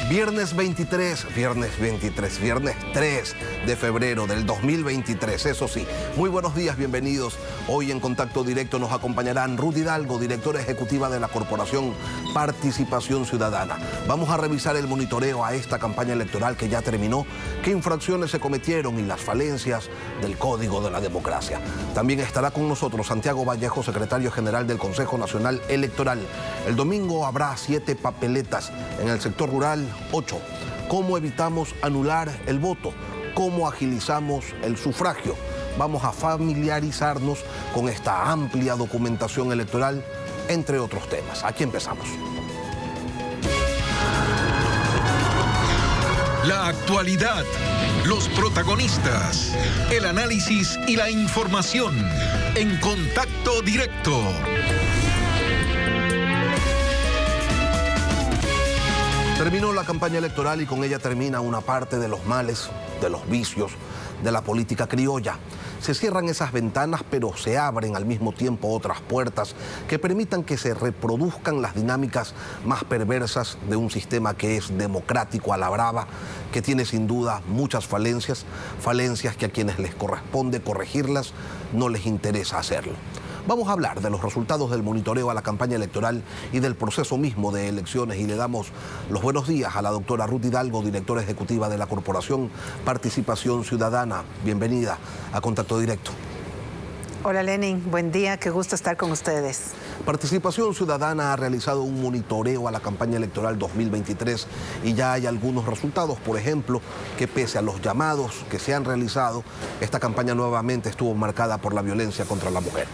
Viernes 3 de febrero del 2023, eso sí. Muy buenos días, bienvenidos. Hoy en Contacto Directo nos acompañarán Ruth Hidalgo, directora ejecutiva de la Corporación Participación Ciudadana. Vamos a revisar el monitoreo a esta campaña electoral que ya terminó, qué infracciones se cometieron y las falencias del Código de la Democracia. También estará con nosotros Santiago Vallejo, secretario general del Consejo Nacional Electoral. El domingo habrá 7 papeletas en el sector rural. 8. ¿Cómo evitamos anular el voto? ¿Cómo agilizamos el sufragio? Vamos a familiarizarnos con esta amplia documentación electoral, entre otros temas. Aquí empezamos. La actualidad, los protagonistas, el análisis y la información en Contacto Directo. Terminó la campaña electoral y con ella termina una parte de los males, de los vicios, de la política criolla. Se cierran esas ventanas, pero se abren al mismo tiempo otras puertas que permitan que se reproduzcan las dinámicas más perversas de un sistema que es democrático a la brava, que tiene sin duda muchas falencias que a quienes les corresponde corregirlas no les interesa hacerlo. Vamos a hablar de los resultados del monitoreo a la campaña electoral y del proceso mismo de elecciones, y le damos los buenos días a la doctora Ruth Hidalgo, directora ejecutiva de la Corporación Participación Ciudadana. Bienvenida a Contacto Directo. Hola Lenin, buen día, qué gusto estar con ustedes. Participación Ciudadana ha realizado un monitoreo a la campaña electoral 2023 y ya hay algunos resultados. Por ejemplo, que pese a los llamados que se han realizado, esta campaña nuevamente estuvo marcada por la violencia contra la mujer.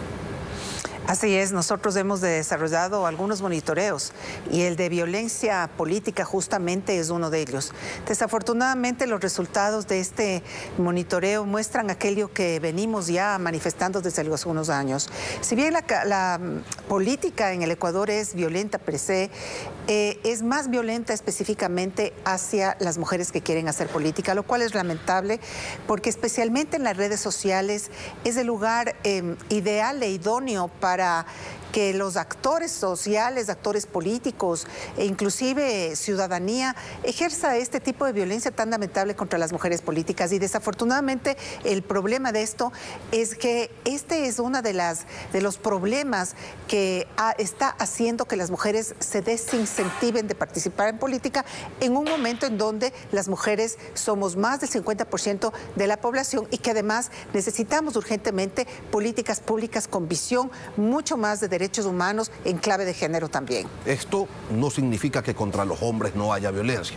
Así es, nosotros hemos desarrollado algunos monitoreos y el de violencia política justamente es uno de ellos. Desafortunadamente los resultados de este monitoreo muestran aquello que venimos ya manifestando desde hace unos años. Si bien la política en el Ecuador es violenta per se, es más violenta específicamente hacia las mujeres que quieren hacer política, lo cual es lamentable porque especialmente en las redes sociales es el lugar ideal e idóneo para que los actores sociales, actores políticos e inclusive ciudadanía ejerza este tipo de violencia tan lamentable contra las mujeres políticas. Y desafortunadamente el problema de esto es que este es uno de los problemas que está haciendo que las mujeres se desincentiven de participar en política en un momento en donde las mujeres somos más del 50% de la población y que además necesitamos urgentemente políticas públicas con visión mucho más de derechos humanos en clave de género también. Esto no significa que contra los hombres no haya violencia.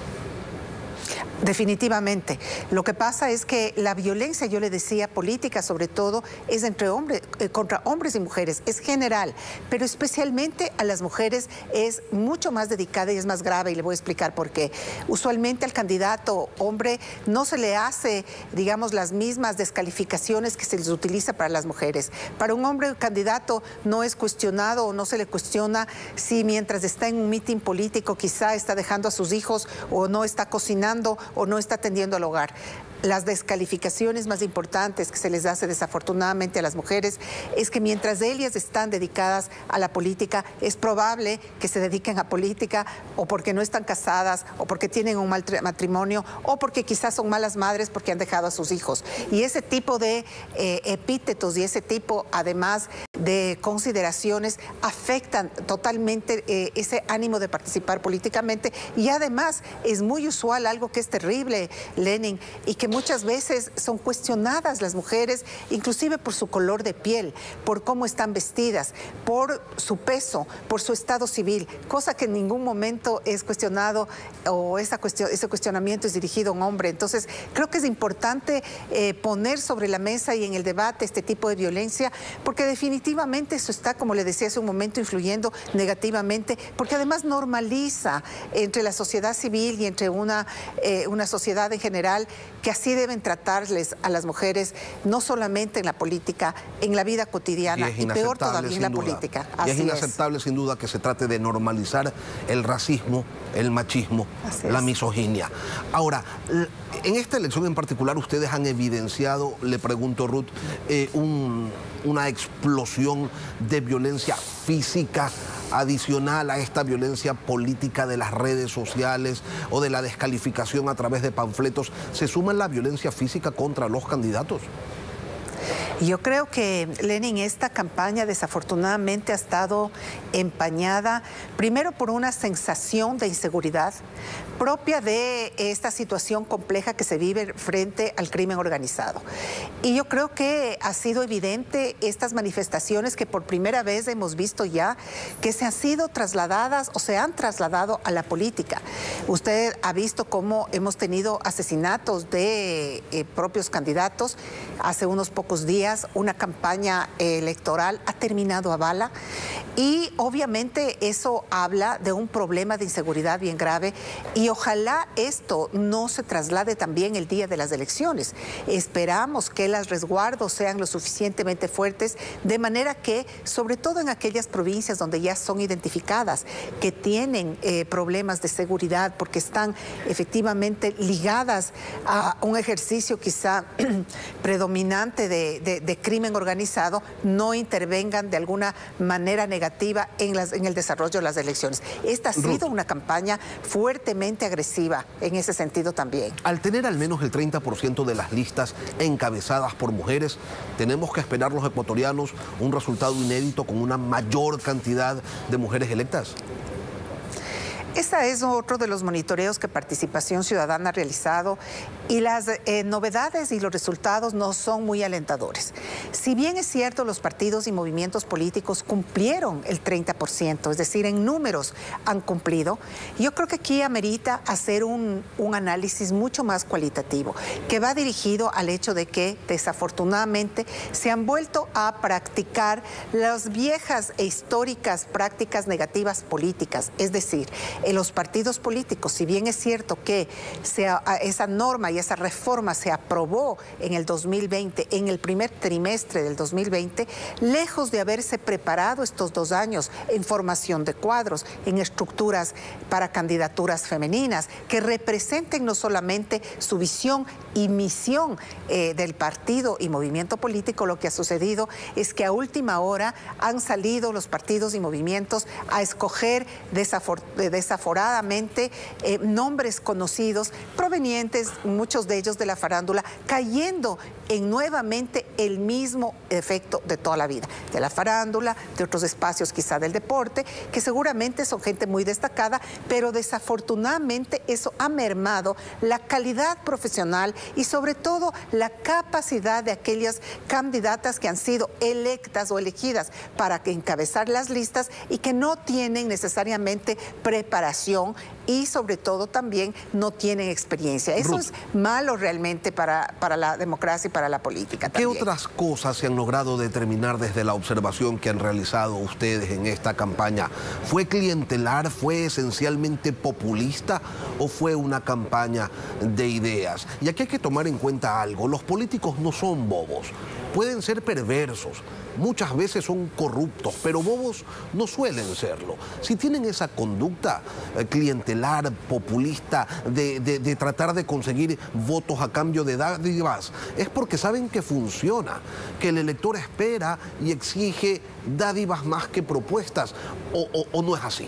Definitivamente. Lo que pasa es que la violencia, yo le decía, política sobre todo, es entre hombres, contra hombres y mujeres, es general, pero especialmente a las mujeres es mucho más dedicada y es más grave, y le voy a explicar por qué. Usualmente al candidato hombre no se le hace, digamos, las mismas descalificaciones que se les utiliza para las mujeres. Para un hombre candidato no es cuestionado o no se le cuestiona si mientras está en un mitin político quizá está dejando a sus hijos o no está cocinando o no está atendiendo al hogar. Las descalificaciones más importantes que se les hace desafortunadamente a las mujeres es que mientras ellas están dedicadas a la política, es probable que se dediquen a política o porque no están casadas o porque tienen un mal matrimonio o porque quizás son malas madres porque han dejado a sus hijos. Y ese tipo de epítetos y ese tipo además de consideraciones afectan totalmente ese ánimo de participar políticamente, y además es muy usual algo que es terrible, Lenin, y que muchas veces son cuestionadas las mujeres, inclusive por su color de piel, por cómo están vestidas, por su peso, por su estado civil, cosa que en ningún momento es cuestionado o ese cuestionamiento es dirigido a un hombre. Entonces, creo que es importante poner sobre la mesa y en el debate este tipo de violencia, porque definitivamente eso está, como le decía hace un momento, influyendo negativamente, porque además normaliza entre la sociedad civil y entre una sociedad en general que así deben tratarles a las mujeres, no solamente en la política, en la vida cotidiana y peor todavía en la política. Y es inaceptable sin duda que se trate de normalizar el racismo, el machismo, la misoginia. Ahora, en esta elección en particular ustedes han evidenciado, le pregunto Ruth, una explosión de violencia física adicional a esta violencia política de las redes sociales o de la descalificación a través de panfletos, se suma la violencia física contra los candidatos? Yo creo que, Lenin, esta campaña desafortunadamente ha estado empañada primero por una sensación de inseguridad propia de esta situación compleja que se vive frente al crimen organizado. Y yo creo que ha sido evidente estas manifestaciones que por primera vez hemos visto ya que se han sido trasladadas o se han trasladado a la política. Usted ha visto cómo hemos tenido asesinatos de propios candidatos. Hace unos pocos días una campaña electoral ha terminado a bala y obviamente eso habla de un problema de inseguridad bien grave y ojalá esto no se traslade también el día de las elecciones. Esperamos que los resguardos sean lo suficientemente fuertes de manera que, sobre todo en aquellas provincias donde ya son identificadas, que tienen problemas de seguridad porque están efectivamente ligadas a un ejercicio quizá predominante de crimen organizado, no intervengan de alguna manera negativa en el desarrollo de las elecciones. Esta ha sido una campaña fuertemente agresiva en ese sentido también. Al tener al menos el 30% de las listas encabezadas por mujeres, tenemos que esperar los ecuatorianos un resultado inédito con una mayor cantidad de mujeres electas. Ese es otro de los monitoreos que Participación Ciudadana ha realizado y las novedades y los resultados no son muy alentadores. Si bien es cierto, los partidos y movimientos políticos cumplieron el 30%, es decir, en números han cumplido, yo creo que aquí amerita hacer un análisis mucho más cualitativo, que va dirigido al hecho de que desafortunadamente se han vuelto a practicar las viejas e históricas prácticas negativas políticas, es decir, en los partidos políticos, si bien es cierto que esa norma y esa reforma se aprobó en el 2020, en el primer trimestre del 2020, lejos de haberse preparado estos 2 años en formación de cuadros, en estructuras para candidaturas femeninas, que representen no solamente su visión y misión del partido y movimiento político, lo que ha sucedido es que a última hora han salido los partidos y movimientos a escoger desaforadamente nombres conocidos provenientes, muchos de ellos de la farándula, cayendo en nuevamente el mismo efecto de toda la vida, de la farándula, de otros espacios quizá del deporte, que seguramente son gente muy destacada, pero desafortunadamente eso ha mermado la calidad profesional y sobre todo la capacidad de aquellas candidatas que han sido electas o elegidas para encabezar las listas y que no tienen necesariamente preparación y sobre todo también no tienen experiencia. Eso es malo realmente para la democracia y para la política también. ¿Qué otras cosas se han logrado determinar desde la observación que han realizado ustedes en esta campaña? ¿Fue clientelar, fue esencialmente populista o fue una campaña de ideas? Y aquí hay que tomar en cuenta algo, los políticos no son bobos, pueden ser perversos, muchas veces son corruptos, pero bobos no suelen serlo. Si tienen esa conducta clientelar, populista, de tratar de conseguir votos a cambio de dádivas, es porque saben que funciona, que el elector espera y exige dádivas más que propuestas, o no es así.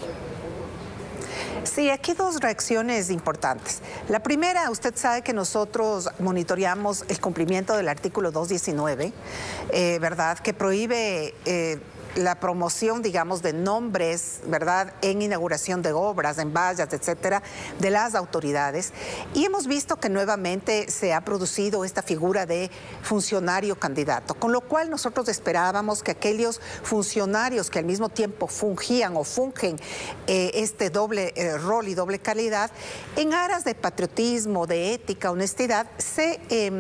Sí, aquí 2 reacciones importantes. La primera, usted sabe que nosotros monitoreamos el cumplimiento del artículo 219, ¿verdad?, que prohíbe la promoción, digamos, de nombres, ¿verdad?, en inauguración de obras, en vallas, etcétera, de las autoridades. Y hemos visto que nuevamente se ha producido esta figura de funcionario candidato, con lo cual nosotros esperábamos que aquellos funcionarios que al mismo tiempo fungían o fungen este doble rol y doble calidad, en aras de patriotismo, de ética, honestidad, se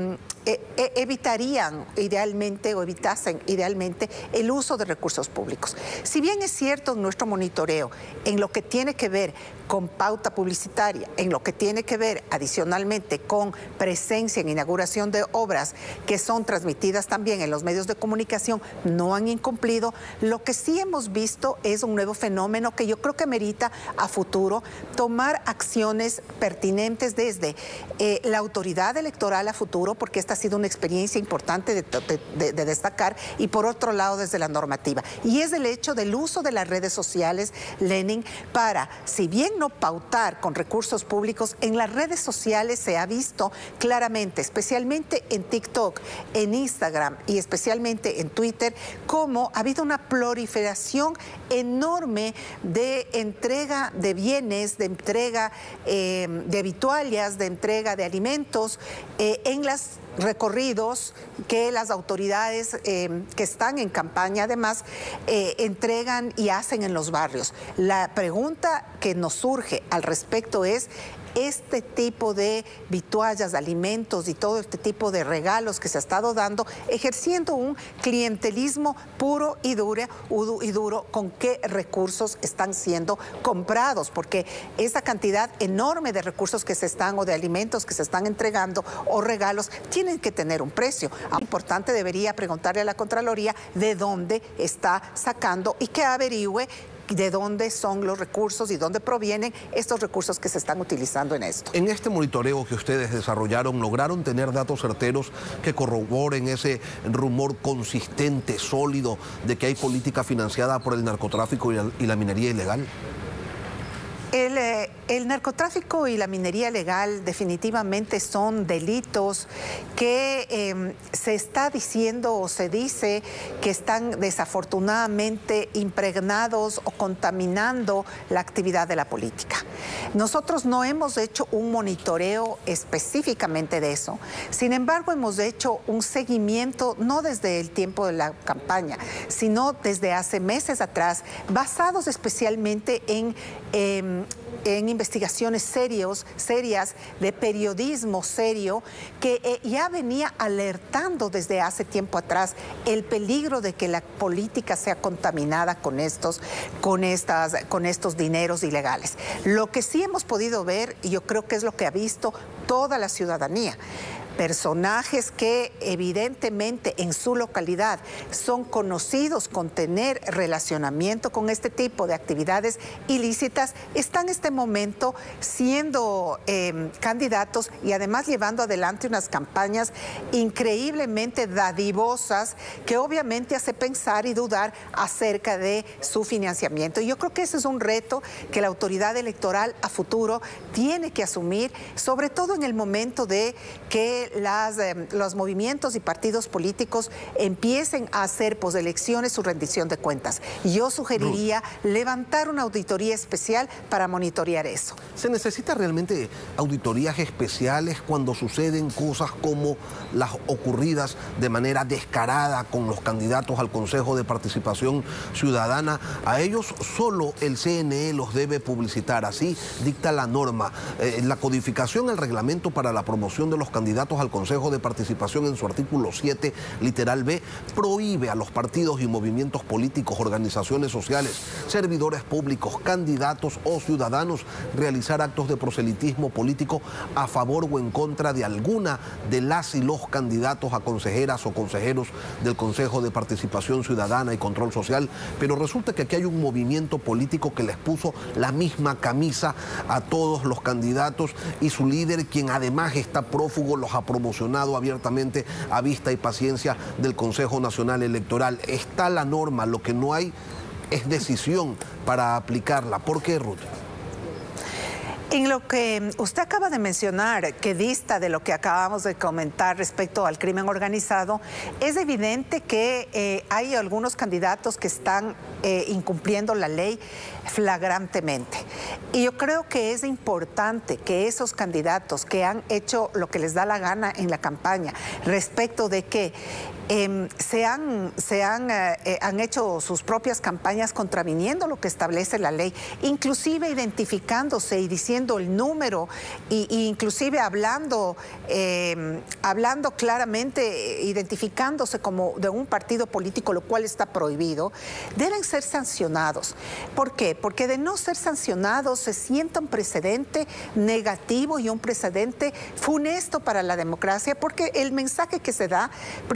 evitarían idealmente o evitasen idealmente el uso de recursos públicos. Si bien es cierto en nuestro monitoreo, en lo que tiene que ver con pauta publicitaria, en lo que tiene que ver adicionalmente con presencia en inauguración de obras que son transmitidas también en los medios de comunicación, no han incumplido, lo que sí hemos visto es un nuevo fenómeno que yo creo que merita a futuro tomar acciones pertinentes desde la autoridad electoral a futuro, porque esta esta ha sido una experiencia importante de destacar, y por otro lado desde la normativa. Y es el hecho del uso de las redes sociales, Lenin, para, si bien no pautar con recursos públicos, en las redes sociales se ha visto claramente, especialmente en TikTok, en Instagram y especialmente en Twitter, cómo ha habido una proliferación enorme de entrega de bienes, de entrega de vituallas, de entrega de alimentos en los recorridos que las autoridades que están en campaña además entregan y hacen en los barrios. La pregunta que nos surge al respecto es: este tipo de vituallas, de alimentos y todo este tipo de regalos que se ha estado dando, ejerciendo un clientelismo puro y duro, ¿con qué recursos están siendo comprados? Porque esa cantidad enorme de recursos que se están, o de alimentos que se están entregando, o regalos, tienen que tener un precio. Importante, debería preguntarle a la Contraloría de dónde está sacando y que averigüe de dónde son los recursos y dónde provienen estos recursos que se están utilizando en esto. En este monitoreo que ustedes desarrollaron, ¿lograron tener datos certeros que corroboren ese rumor consistente, sólido, de que hay política financiada por el narcotráfico y la minería ilegal? El narcotráfico y la minería ilegal definitivamente son delitos que se está diciendo o se dice que están desafortunadamente impregnados o contaminando la actividad de la política. Nosotros no hemos hecho un monitoreo específicamente de eso. Sin embargo, hemos hecho un seguimiento, no desde el tiempo de la campaña, sino desde hace meses atrás, basados especialmente en investigaciones serias, de periodismo serio, que ya venía alertando desde hace tiempo atrás el peligro de que la política sea contaminada con estos dineros ilegales. Lo que sí hemos podido ver, y yo creo que es lo que ha visto toda la ciudadanía, personajes que evidentemente en su localidad son conocidos con tener relacionamiento con este tipo de actividades ilícitas, están en este momento siendo candidatos y además llevando adelante unas campañas increíblemente dadivosas que obviamente hace pensar y dudar acerca de su financiamiento. Y yo creo que ese es un reto que la autoridad electoral a futuro tiene que asumir, sobre todo en el momento de que los movimientos y partidos políticos empiecen a hacer poselecciones su rendición de cuentas. Yo sugeriría levantar una auditoría especial para monitorear eso. ¿Se necesita realmente auditorías especiales cuando suceden cosas como las ocurridas de manera descarada con los candidatos al Consejo de Participación Ciudadana? A ellos solo el CNE los debe publicitar, así dicta la norma. La codificación, el reglamento para la promoción de los candidatos al Consejo de Participación, en su artículo 7, literal B, prohíbe a los partidos y movimientos políticos, organizaciones sociales, servidores públicos, candidatos o ciudadanos realizar actos de proselitismo político a favor o en contra de alguna de las y los candidatos a consejeras o consejeros del Consejo de Participación Ciudadana y Control Social. Pero resulta que aquí hay un movimiento político que les puso la misma camisa a todos los candidatos, y su líder, quien además está prófugo, los ha promocionado abiertamente a vista y paciencia del Consejo Nacional Electoral. Está la norma, lo que no hay es decisión para aplicarla. ¿Por qué, Ruth? En lo que usted acaba de mencionar, que dista de lo que acabamos de comentar respecto al crimen organizado, es evidente que hay algunos candidatos que están incumpliendo la ley flagrantemente. Y yo creo que es importante que esos candidatos que han hecho lo que les da la gana en la campaña respecto de que han hecho sus propias campañas contraviniendo lo que establece la ley, inclusive identificándose y diciendo el número e inclusive hablando claramente, identificándose como de un partido político, lo cual está prohibido, deben ser sancionados. ¿Por qué? Porque de no ser sancionados se sienta un precedente negativo y un precedente funesto para la democracia, porque el mensaje que se da primero es de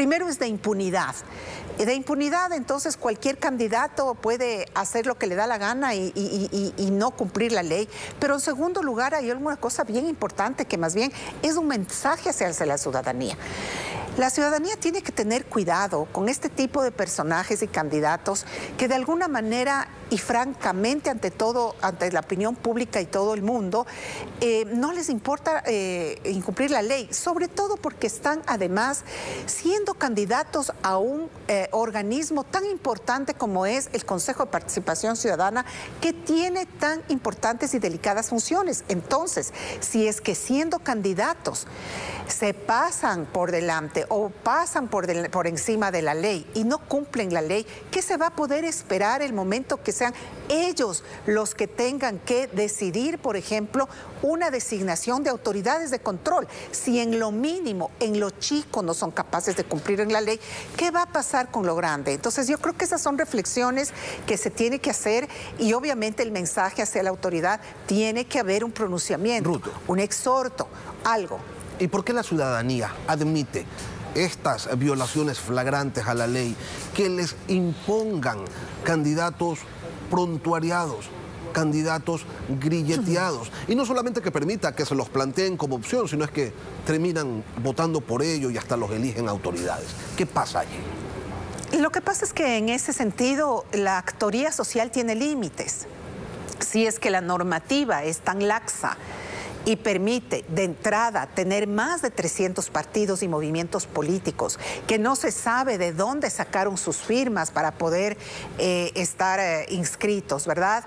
de impunidad. De impunidad, entonces cualquier candidato puede hacer lo que le da la gana y no cumplir la ley. Pero en segundo lugar hay alguna cosa bien importante que más bien es un mensaje hacia la ciudadanía. La ciudadanía tiene que tener cuidado con este tipo de personajes y candidatos que de alguna manera y francamente ante todo, ante la opinión pública y todo el mundo, no les importa incumplir la ley, sobre todo porque están además siendo candidatos a un organismo tan importante como es el Consejo de Participación Ciudadana, que tiene tan importantes y delicadas funciones. Entonces, si es que siendo candidatos se pasan por delante o pasan por encima de la ley y no cumplen la ley, ¿qué se va a poder esperar el momento que sean ellos los que tengan que decidir, por ejemplo, una designación de autoridades de control? Si en lo mínimo, en lo chico no son capaces de cumplir en la ley, ¿qué va a pasar con lo grande? Entonces yo creo que esas son reflexiones que se tiene que hacer y obviamente el mensaje hacia la autoridad tiene que haber un pronunciamiento, Ruth, un exhorto, algo. ¿Y por qué la ciudadanía admite estas violaciones flagrantes a la ley, que les impongan candidatos prontuariados, candidatos grilleteados? Y no solamente que permita que se los planteen como opción, sino es que terminan votando por ello y hasta los eligen autoridades. ¿Qué pasa allí? Lo que pasa es que en ese sentido la actoría social tiene límites. Si es que la normativa es tan laxa y permite de entrada tener más de 300 partidos y movimientos políticos que no se sabe de dónde sacaron sus firmas para poder estar inscritos, ¿verdad?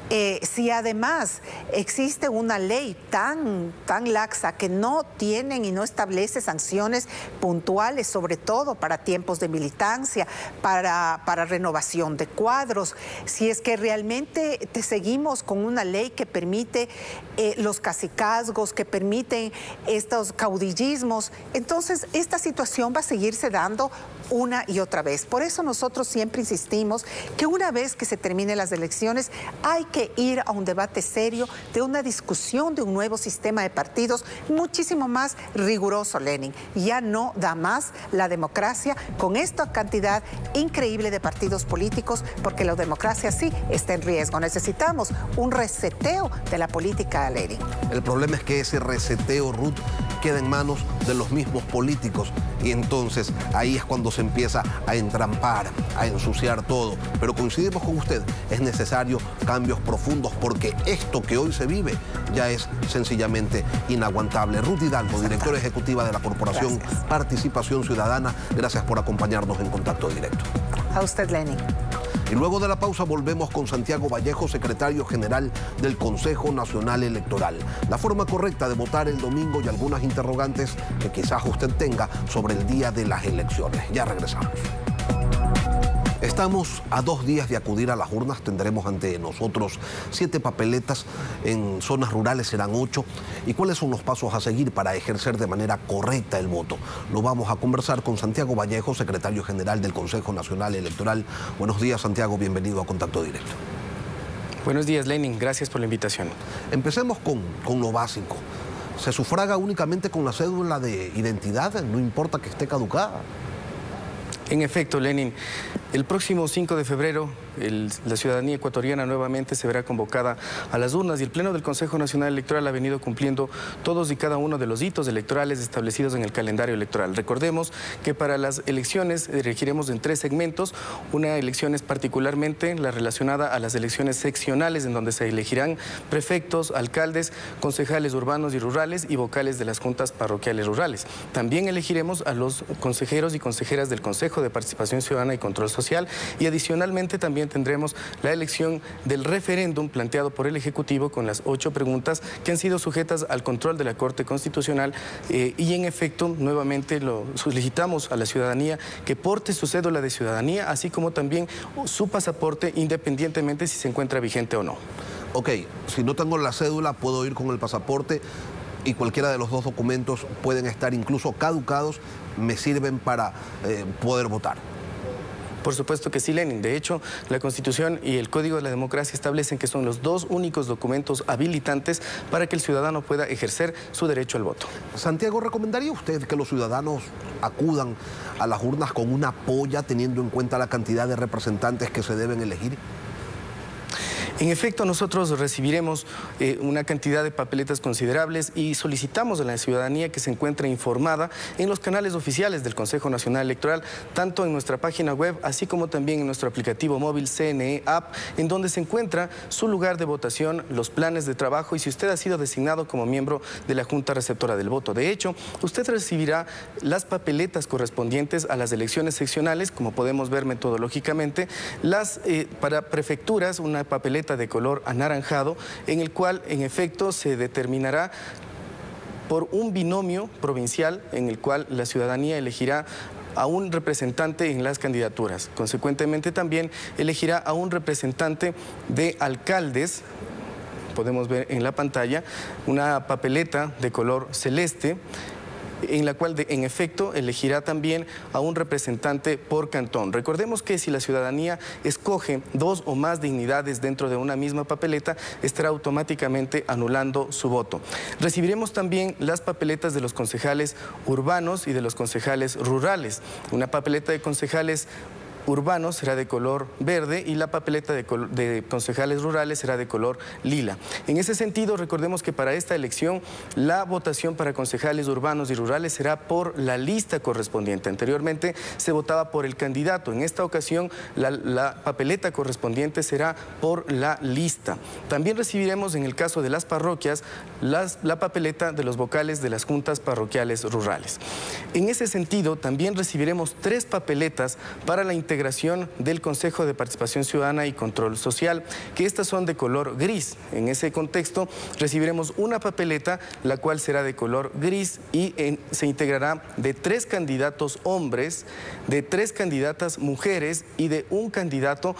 Si además existe una ley tan laxa que no tienen y no establece sanciones puntuales, sobre todo para tiempos de militancia, para renovación de cuadros, si es que realmente seguimos con una ley que permite los cacicazgos, que permiten estos caudillismos, entonces esta situación va a seguirse dando una y otra vez. Por eso nosotros siempre insistimos que una vez que se terminen las elecciones hay que ir a un debate serio, de una discusión de un nuevo sistema de partidos muchísimo más riguroso, Lenin. Ya no da más la democracia con esta cantidad increíble de partidos políticos, porque la democracia sí está en riesgo. Necesitamos un reseteo de la política, Lenin. El problema es que ese reseteo, Ruth, queda en manos de los mismos políticos y entonces ahí es cuando se empieza a entrampar, a ensuciar todo. Pero coincidimos con usted, es necesario cambios profundos porque esto que hoy se vive ya es sencillamente inaguantable. Ruth Hidalgo, directora ejecutiva de la Corporación Participación Ciudadana, gracias por acompañarnos en Contacto Directo. A usted, Lenin. Y luego de la pausa volvemos con Santiago Vallejo, secretario general del Consejo Nacional Electoral. La forma correcta de votar el domingo y algunas interrogantes que quizás usted tenga sobre el día de las elecciones. Ya regresamos. Estamos a 2 días de acudir a las urnas. Tendremos ante nosotros 7 papeletas. En zonas rurales serán 8. ¿Y cuáles son los pasos a seguir para ejercer de manera correcta el voto? Lo vamos a conversar con Santiago Vallejo, secretario general del Consejo Nacional Electoral. Buenos días, Santiago. Bienvenido a Contacto Directo. Buenos días, Lenin. Gracias por la invitación. Empecemos con lo básico. ¿Se sufraga únicamente con la cédula de identidad? No importa que esté caducada. En efecto, Lenin, el próximo 5 de febrero la ciudadanía ecuatoriana nuevamente se verá convocada a las urnas y el Pleno del Consejo Nacional Electoral ha venido cumpliendo todos y cada uno de los hitos electorales establecidos en el calendario electoral. Recordemos que para las elecciones regiremos en 3 segmentos. Una elección es particularmente la relacionada a las elecciones seccionales, en donde se elegirán prefectos, alcaldes, concejales urbanos y rurales y vocales de las juntas parroquiales rurales. También elegiremos a los consejeros y consejeras del Consejo de Participación Ciudadana y Control Social y adicionalmente también tendremos la elección del referéndum planteado por el Ejecutivo con las 8 preguntas que han sido sujetas al control de la Corte Constitucional y en efecto nuevamente lo solicitamos a la ciudadanía que porte su cédula de ciudadanía así como también su pasaporte independientemente si se encuentra vigente o no. Ok, si no tengo la cédula puedo ir con el pasaporte y cualquiera de los 2 documentos pueden estar incluso caducados, me sirven para poder votar. Por supuesto que sí, Lenin. De hecho, la Constitución y el Código de la Democracia establecen que son los dos únicos documentos habilitantes para que el ciudadano pueda ejercer su derecho al voto. Santiago, ¿recomendaría usted que los ciudadanos acudan a las urnas con una polla, teniendo en cuenta la cantidad de representantes que se deben elegir? En efecto, nosotros recibiremos una cantidad de papeletas considerables y solicitamos a la ciudadanía que se encuentre informada en los canales oficiales del Consejo Nacional Electoral, tanto en nuestra página web, así como también en nuestro aplicativo móvil CNE App, en donde se encuentra su lugar de votación, los planes de trabajo y si usted ha sido designado como miembro de la Junta Receptora del Voto. De hecho, usted recibirá las papeletas correspondientes a las elecciones seccionales, como podemos ver metodológicamente, para prefecturas, una papeleta de color anaranjado, en el cual en efecto se determinará por un binomio provincial en el cual la ciudadanía elegirá a un representante en las candidaturas. Consecuentemente también elegirá a un representante de alcaldes. Podemos ver en la pantalla una papeleta de color celeste, en la cual en efecto elegirá también a un representante por cantón. Recordemos que si la ciudadanía escoge dos o más dignidades dentro de una misma papeleta, estará automáticamente anulando su voto. Recibiremos también las papeletas de los concejales urbanos y de los concejales rurales. Una papeleta de concejales urbanos será de color verde y la papeleta de concejales rurales será de color lila. En ese sentido, recordemos que para esta elección la votación para concejales urbanos y rurales será por la lista correspondiente. Anteriormente se votaba por el candidato. En esta ocasión la papeleta correspondiente será por la lista. También recibiremos en el caso de las parroquias la papeleta de los vocales de las juntas parroquiales rurales. En ese sentido, también recibiremos 3 papeletas para la integración del Consejo de Participación Ciudadana y Control Social, que estas son de color gris. En ese contexto recibiremos una papeleta, la cual será de color gris y se integrará de 3 candidatos hombres, de 3 candidatas mujeres y de un candidato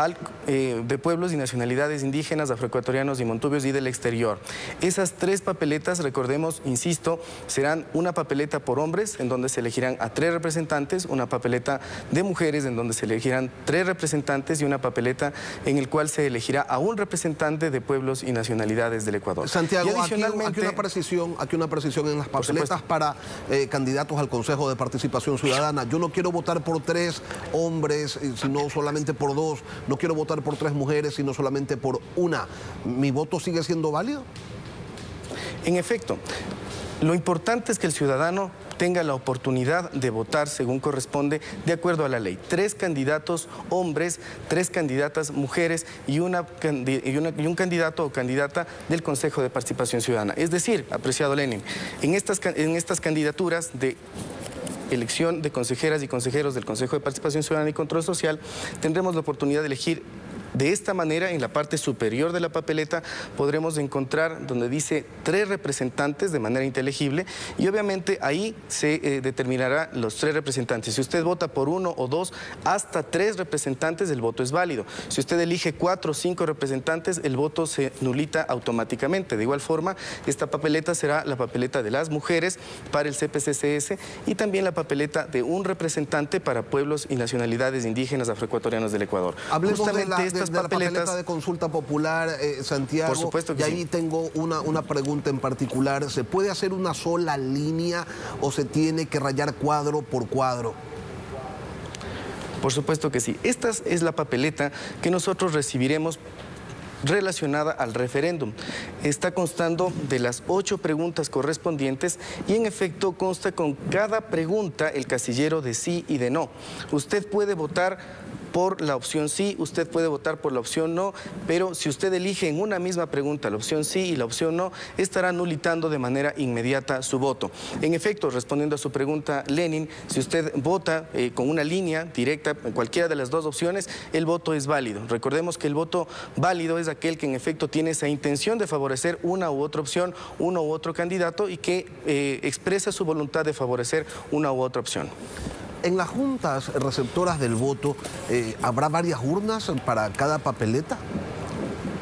de pueblos y nacionalidades indígenas, afroecuatorianos y montubios y del exterior. Esas 3 papeletas, recordemos, insisto, serán una papeleta por hombres, en donde se elegirán a 3 representantes, una papeleta de mujeres, en donde se elegirán 3 representantes y una papeleta en el cual se elegirá a un representante de pueblos y nacionalidades del Ecuador. Santiago, aquí una precisión en las papeletas para candidatos al Consejo de Participación Ciudadana. Yo no quiero votar por 3 hombres, sino solamente por 2. No quiero votar por 3 mujeres, sino solamente por una. ¿Mi voto sigue siendo válido? En efecto, lo importante es que el ciudadano tenga la oportunidad de votar según corresponde de acuerdo a la ley. 3 candidatos hombres, 3 candidatas mujeres y un candidato o candidata del Consejo de Participación Ciudadana. Es decir, apreciado Lenin, en estas candidaturas de elección de consejeras y consejeros del Consejo de Participación Ciudadana y Control Social, tendremos la oportunidad de elegir. De esta manera, en la parte superior de la papeleta podremos encontrar donde dice 3 representantes de manera inteligible y obviamente ahí se determinará los 3 representantes. Si usted vota por 1 o 2, hasta 3 representantes, el voto es válido. Si usted elige 4 o 5 representantes, el voto se nulita automáticamente. De igual forma, esta papeleta será la papeleta de las mujeres para el CPCCS y también la papeleta de un representante para pueblos y nacionalidades indígenas afroecuatorianos del Ecuador. Hablemos de la papeleta de consulta popular, Santiago. Por supuesto que sí. Y ahí tengo una pregunta en particular. ¿Se puede hacer una sola línea o se tiene que rayar cuadro por cuadro? Por supuesto que sí. Esta es la papeleta que nosotros recibiremos relacionada al referéndum. Está constando de las 8 preguntas correspondientes y en efecto consta con cada pregunta el casillero de sí y de no. Usted puede votar por la opción sí, usted puede votar por la opción no, pero si usted elige en una misma pregunta la opción sí y la opción no, estará nulitando de manera inmediata su voto. En efecto, respondiendo a su pregunta, Lenin, si usted vota con una línea directa en cualquiera de las 2 opciones, el voto es válido. Recordemos que el voto válido es aquel que en efecto tiene esa intención de favorecer una u otra opción, uno u otro candidato y que expresa su voluntad de favorecer una u otra opción. En las juntas receptoras del voto, ¿habrá varias urnas para cada papeleta?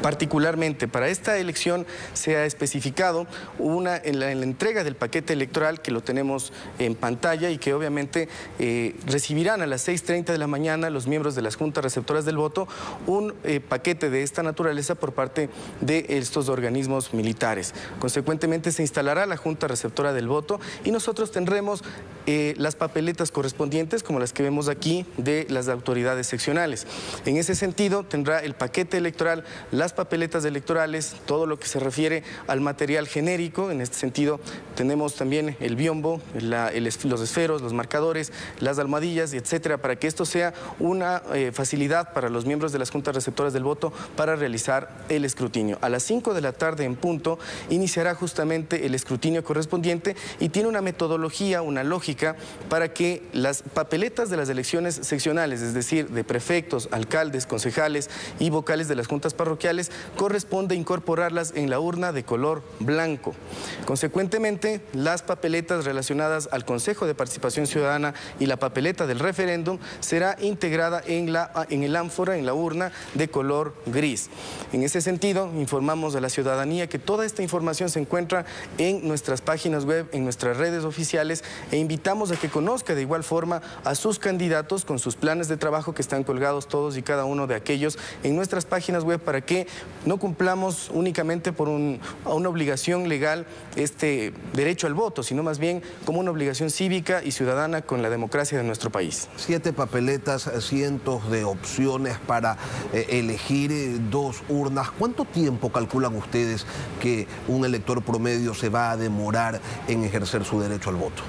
Particularmente para esta elección se ha especificado en la entrega del paquete electoral, que lo tenemos en pantalla y que obviamente recibirán a las 6:30 de la mañana los miembros de las juntas receptoras del voto un paquete de esta naturaleza por parte de estos organismos militares. Consecuentemente se instalará la junta receptora del voto y nosotros tendremos las papeletas correspondientes, como las que vemos aquí, de las autoridades seccionales. En ese sentido tendrá el paquete electoral, las papeletas electorales, todo lo que se refiere al material genérico. En este sentido tenemos también el biombo, los esferos, los marcadores, las almohadillas, etcétera, para que esto sea una facilidad para los miembros de las juntas receptoras del voto para realizar el escrutinio. A las 5 de la tarde en punto iniciará justamente el escrutinio correspondiente y tiene una metodología, una lógica para que las papeletas de las elecciones seccionales, es decir, de prefectos, alcaldes, concejales y vocales de las juntas parroquiales, corresponde incorporarlas en la urna de color blanco. Consecuentemente, las papeletas relacionadas al Consejo de Participación Ciudadana y la papeleta del referéndum será integrada en el ánfora, en la urna de color gris. En ese sentido, informamos a la ciudadanía que toda esta información se encuentra en nuestras páginas web, en nuestras redes oficiales, e invitamos a que conozca de igual forma a sus candidatos con sus planes de trabajo que están colgados todos y cada uno de aquellos en nuestras páginas web, para que no cumplamos únicamente por una obligación legal este derecho al voto, sino más bien como una obligación cívica y ciudadana con la democracia de nuestro país. 7 papeletas, cientos de opciones para elegir 2 urnas. ¿Cuánto tiempo calculan ustedes que un elector promedio se va a demorar en ejercer su derecho al voto?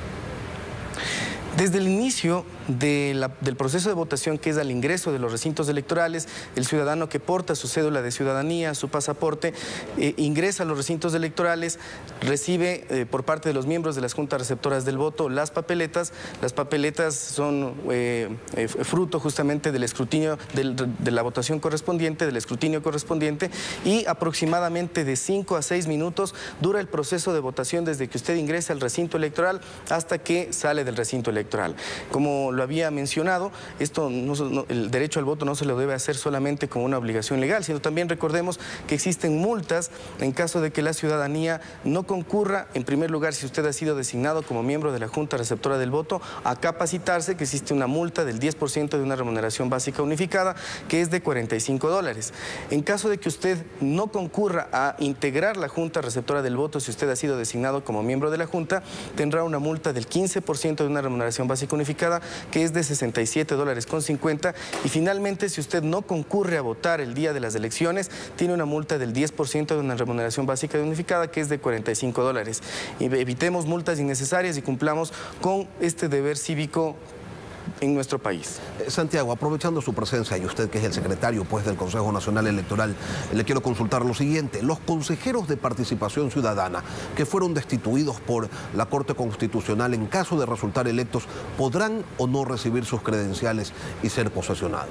Desde el inicio del proceso de votación, que es al ingreso de los recintos electorales, el ciudadano que porta su cédula de ciudadanía, su pasaporte, ingresa a los recintos electorales, recibe por parte de los miembros de las juntas receptoras del voto las papeletas. Las papeletas son fruto justamente del escrutinio, de la votación correspondiente, del escrutinio correspondiente, y aproximadamente de 5 a 6 minutos dura el proceso de votación desde que usted ingresa al recinto electoral hasta que sale del recinto electoral. Como lo había mencionado, el derecho al voto no se lo debe hacer solamente como una obligación legal, sino también recordemos que existen multas en caso de que la ciudadanía no concurra, en primer lugar, si usted ha sido designado como miembro de la junta receptora del voto, a capacitarse, que existe una multa del 10% de una remuneración básica unificada, que es de $45. En caso de que usted no concurra a integrar la junta receptora del voto, si usted ha sido designado como miembro de la junta, tendrá una multa del 15% de una remuneración básica unificada, que es de $67.50, y finalmente, si usted no concurre a votar el día de las elecciones, tiene una multa del 10% de una remuneración básica unificada, que es de $45. Y evitemos multas innecesarias y cumplamos con este deber cívico en nuestro país. Santiago, aprovechando su presencia y usted que es el secretario del Consejo Nacional Electoral, le quiero consultar lo siguiente. Los consejeros de participación ciudadana que fueron destituidos por la Corte Constitucional, en caso de resultar electos, ¿podrán o no recibir sus credenciales y ser posesionados?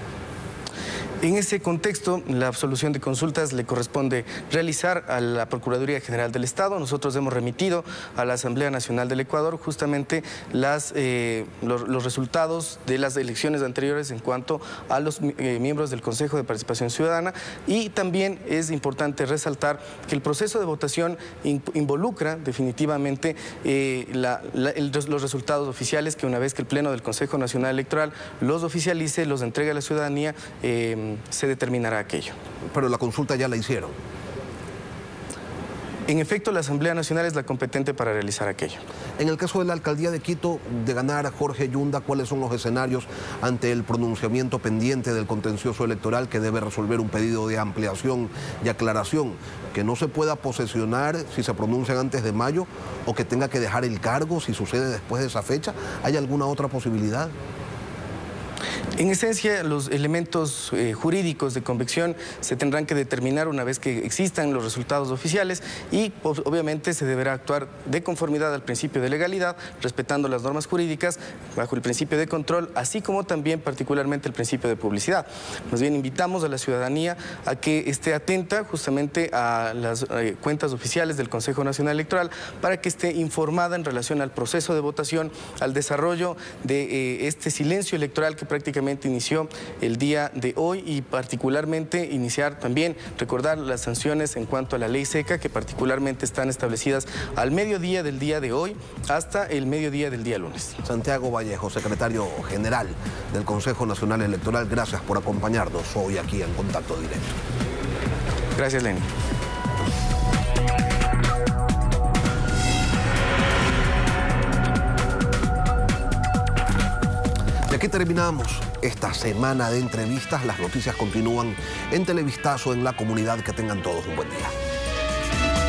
En ese contexto, la absolución de consultas le corresponde realizar a la Procuraduría General del Estado. Nosotros hemos remitido a la Asamblea Nacional del Ecuador justamente los resultados de las elecciones anteriores en cuanto a los miembros del Consejo de Participación Ciudadana, y también es importante resaltar que el proceso de votación involucra definitivamente los resultados oficiales, que una vez que el Pleno del Consejo Nacional Electoral los oficialice, los entregue a la ciudadanía, se determinará aquello. Pero la consulta ya la hicieron. En efecto, la Asamblea Nacional es la competente para realizar aquello. En el caso de la Alcaldía de Quito, de ganar a Jorge Yunda, ¿cuáles son los escenarios ante el pronunciamiento pendiente del contencioso electoral, que debe resolver un pedido de ampliación y aclaración? ¿Que no se pueda posesionar si se pronuncian antes de mayo, o que tenga que dejar el cargo si sucede después de esa fecha? ¿Hay alguna otra posibilidad? En esencia, los elementos jurídicos de convicción se tendrán que determinar una vez que existan los resultados oficiales, y obviamente se deberá actuar de conformidad al principio de legalidad, respetando las normas jurídicas, bajo el principio de control, así como también particularmente el principio de publicidad. Más bien, invitamos a la ciudadanía a que esté atenta justamente a las cuentas oficiales del Consejo Nacional Electoral, para que esté informada en relación al proceso de votación, al desarrollo de este silencio electoral que prácticamente prácticamente inició el día de hoy y particularmente iniciar también, recordar las sanciones en cuanto a la ley seca que particularmente están establecidas al mediodía del día de hoy hasta el mediodía del día lunes. Santiago Vallejo, secretario general del Consejo Nacional Electoral, gracias por acompañarnos hoy aquí en Contacto Directo. Gracias, Lenin. Y aquí terminamos esta semana de entrevistas. Las noticias continúan en Televistazo, en La Comunidad. Que tengan todos un buen día.